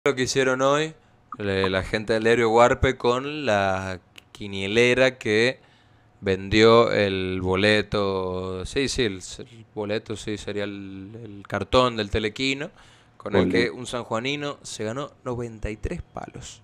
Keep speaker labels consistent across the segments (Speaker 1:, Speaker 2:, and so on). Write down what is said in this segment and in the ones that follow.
Speaker 1: Lo que hicieron hoy la gente del diario Warpe con la quinielera que vendió el boleto, sí, el boleto, sí, sería el cartón del Telequino, con el que un sanjuanino se ganó 93 palos.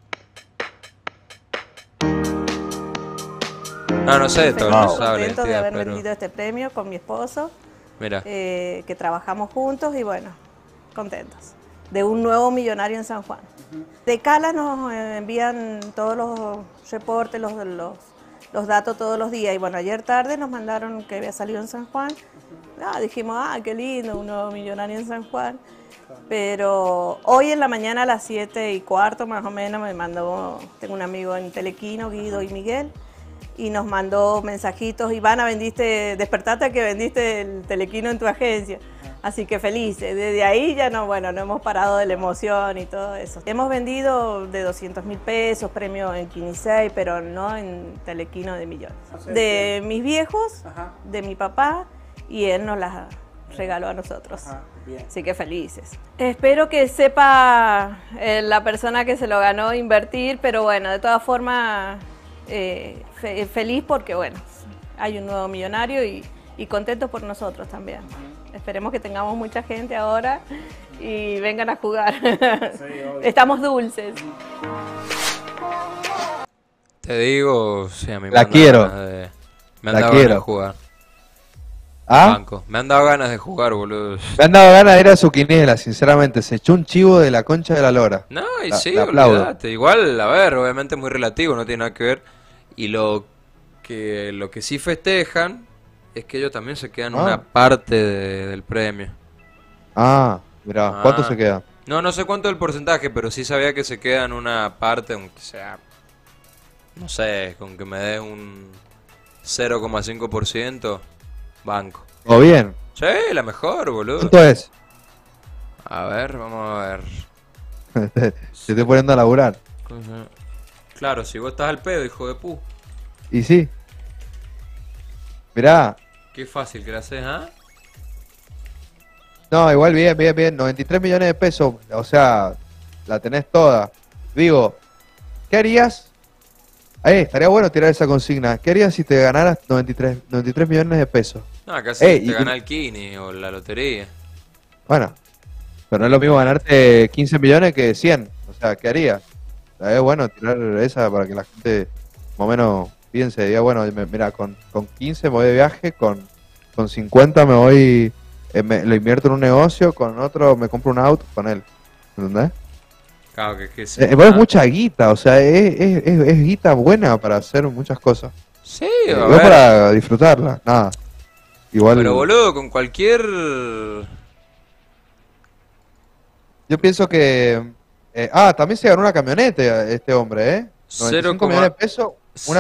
Speaker 1: No sé,
Speaker 2: Feliz,
Speaker 1: no sabe
Speaker 2: contento de haber
Speaker 1: pero...
Speaker 2: vendido este premio con mi esposo,
Speaker 1: Mira,
Speaker 2: que trabajamos juntos y bueno, contentos. De un nuevo millonario en San Juan. De Cala nos envían todos los reportes, los datos todos los días. Y bueno, ayer tarde nos mandaron que había salido en San Juan. Dijimos, qué lindo, un nuevo millonario en San Juan. Pero hoy en la mañana a las 7:15 más o menos me mandó, tengo un amigo en Telequino, Guido y Miguel, y nos mandó mensajitos: Ivana, despertate que vendiste el Telequino en tu agencia. Así que felices. Desde ahí ya no hemos parado de la emoción y todo eso. Hemos vendido de 200.000 pesos, premio en Quinisei, pero no en Telequino de millones. De mis viejos, de mi papá, y él nos las regaló a nosotros. Así que felices. Espero que sepa la persona que se lo ganó invertir, pero bueno, de todas formas feliz porque bueno, hay un nuevo millonario y contentos por nosotros también. Esperemos que tengamos mucha gente ahora y vengan a jugar. Sí, estamos dulces.
Speaker 1: te digo, sí, a mí
Speaker 3: La quiero.
Speaker 1: Me han dado ganas de jugar. Banco. Me han dado ganas de jugar, boludo.
Speaker 3: Me han dado ganas de ir a su quiniela, sinceramente. Se echó un chivo de la concha de la lora.
Speaker 1: No, y sí, olvídate. Igual, a ver, obviamente es muy relativo, no tiene nada que ver. Y lo que sí festejan es que ellos también se quedan una parte del premio.
Speaker 3: Mirá, ¿cuánto se queda?
Speaker 1: No sé cuánto es el porcentaje, pero sí sabía que se quedan una parte, aunque sea, no sé, con que me dé un 0,5%, banco.
Speaker 3: ¿O bien?
Speaker 1: Sí, la mejor, boludo.
Speaker 3: ¿Cuánto es?
Speaker 1: A ver, vamos a ver.
Speaker 3: Se estoy poniendo a laburar.
Speaker 1: Claro, si vos estás al pedo, hijo de pu.
Speaker 3: Y sí. Mirá.
Speaker 1: Qué fácil que la haces, ¿ah?
Speaker 3: No, igual bien. 93 millones de pesos. O sea, la tenés toda. Digo, ¿qué harías? Estaría bueno tirar esa consigna. ¿Qué harías si te ganaras 93 millones de pesos?
Speaker 1: No, casi te gana el Kini o la lotería.
Speaker 3: Bueno, pero no es lo mismo ganarte 15 millones que 100. O sea, ¿qué harías? Es bueno tirar esa para que la gente más o menos piense, diga, bueno, mira, con 15 me voy de viaje, con 50 me voy, lo invierto en un negocio, con otro me compro un auto, con él. ¿Entendés?
Speaker 1: Claro, que sí.
Speaker 3: Es mucha guita, o sea, es guita buena para hacer muchas cosas.
Speaker 1: Sí,
Speaker 3: no para disfrutarla, nada. Igual.
Speaker 1: Pero boludo, con cualquier...
Speaker 3: Yo pienso que... también se ganó una camioneta este hombre, ¿eh? 95 millones de pesos,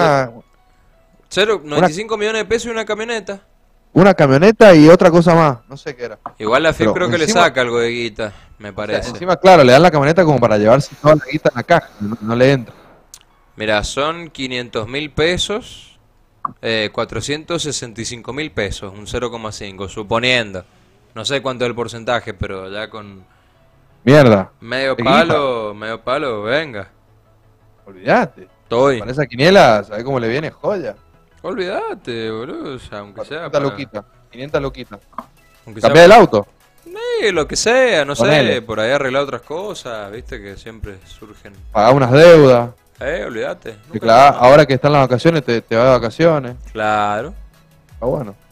Speaker 1: 95 millones de pesos y una camioneta.
Speaker 3: Una camioneta y otra cosa más, no sé qué era.
Speaker 1: Igual la FIP creo que le saca algo de guita, me parece.
Speaker 3: O sea, encima, claro, le dan la camioneta como para llevarse toda la guita en la caja, no le entra.
Speaker 1: Mira, son 500.000 pesos, 465.000 pesos, un 0,5, suponiendo. No sé cuánto es el porcentaje, pero ya con...
Speaker 3: Mierda.
Speaker 1: Medio palo, venga.
Speaker 3: Olvídate.
Speaker 1: Estoy.
Speaker 3: Para esa quiniela, ¿sabes cómo le viene? Joya.
Speaker 1: Olvídate, boludo, o sea, aunque sea
Speaker 3: 500 loquitas.
Speaker 1: ¿Cambiar
Speaker 3: el auto?
Speaker 1: Lo que sea, no
Speaker 3: Ponele.
Speaker 1: sé, por ahí arreglar otras cosas, viste que siempre surgen.
Speaker 3: Pagar unas deudas.
Speaker 1: Olvídate.
Speaker 3: Que claro, ahora que están las vacaciones, te vas de vacaciones.
Speaker 1: Claro.
Speaker 3: Está bueno.